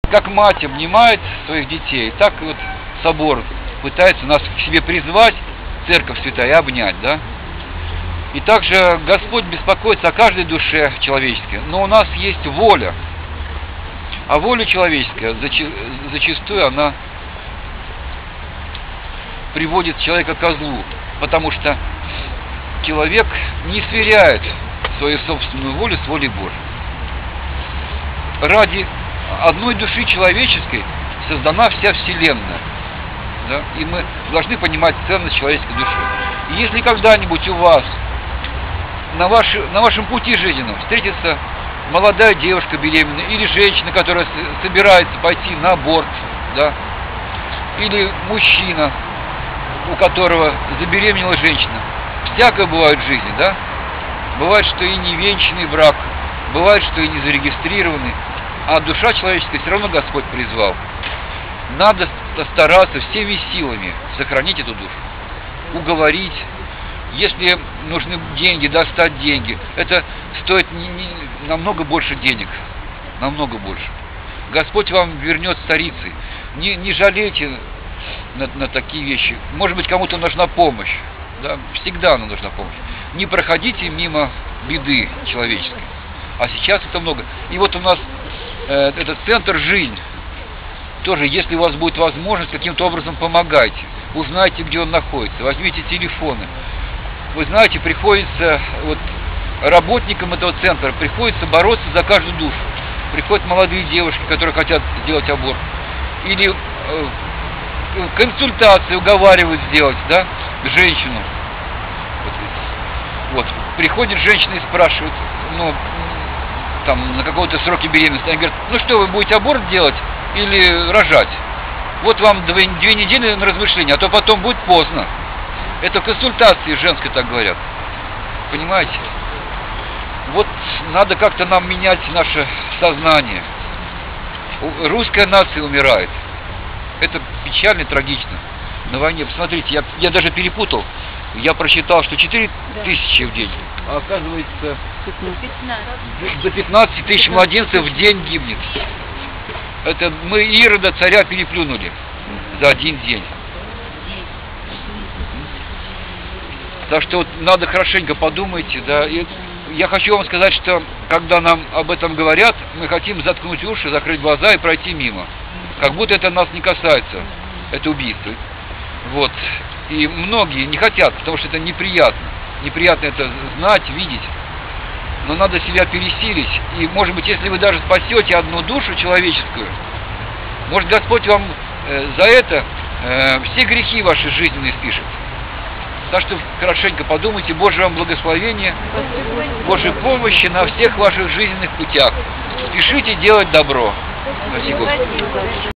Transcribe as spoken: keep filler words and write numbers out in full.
как мать обнимает своих детей, так вот собор пытается нас к себе призвать, церковь святая, обнять, да? И также Господь беспокоится о каждой душе человеческой, но у нас есть воля. А воля человеческая, зачастую она приводит человека ко злу, потому что человек не сверяет свою собственную волю с волей Божией. Ради одной души человеческой создана вся Вселенная. Да? И мы должны понимать ценность человеческой души. И если когда-нибудь у вас на, ваш, на вашем пути жизненном встретится молодая девушка беременная, или женщина, которая собирается пойти на аборт, да, или мужчина, у которого забеременела женщина, всякое бывает в жизни, да? Бывает, что и невенчанный брак, бывает, что и не зарегистрированный, а душа человеческая все равно Господь призвал. Надо стараться всеми силами сохранить эту душу, уговорить. Если нужны деньги, достать деньги, это стоит не, не, намного больше денег, намного больше. Господь вам вернет старицей. Не, не жалейте на, на такие вещи. Может быть, кому-то нужна помощь, да? Всегда нам нужна помощь. Не проходите мимо беды человеческой. А сейчас это много. И вот у нас э, этот центр «Жизнь». Тоже, если у вас будет возможность, каким-то образом помогайте. Узнайте, где он находится. Возьмите телефоны. Вы знаете, приходится, вот, работникам этого центра приходится бороться за каждую душу. Приходят молодые девушки, которые хотят сделать аборт. Или э, консультации уговаривают сделать, да, женщину. Вот, вот. Приходит женщина и спрашивает, ну, там, на какого-то сроке беременности. Она говорит, ну что, вы будете аборт делать или рожать? Вот вам две, две недели на размышление, а то потом будет поздно. Это в консультации женской так говорят. Понимаете? Вот надо как-то нам менять наше сознание. Русская нация умирает. Это печально и трагично. На войне, посмотрите, я, я даже перепутал. Я прочитал, что четыре тысячи в день. А оказывается, до пятнадцати тысяч младенцев в день гибнет. Это мы Ирода царя переплюнули за один день. Так что вот надо хорошенько подумать, да. И я хочу вам сказать, что когда нам об этом говорят, мы хотим заткнуть уши, закрыть глаза и пройти мимо. Как будто это нас не касается, это убийство. Вот. И многие не хотят, потому что это неприятно. Неприятно это знать, видеть. Но надо себя пересилить. И, может быть, если вы даже спасете одну душу человеческую, может, Господь вам э, за это э, все грехи вашей жизненные спишет. Так что хорошенько подумайте, Божье вам благословение, Божьей помощи на всех ваших жизненных путях. Спешите делать добро. Спасибо.